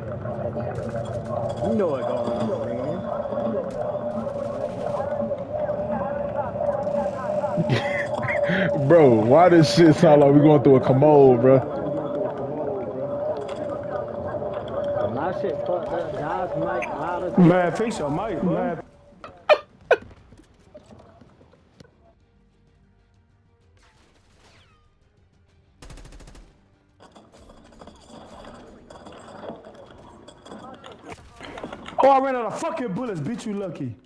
You know what going on, Bro, why this shit sound like we going through a commode, bro? man. My shit fucked up. Josh mic loud as Man, hell. fix your mic, bro. Oh, I ran out of fucking bullets. Bitch, you lucky.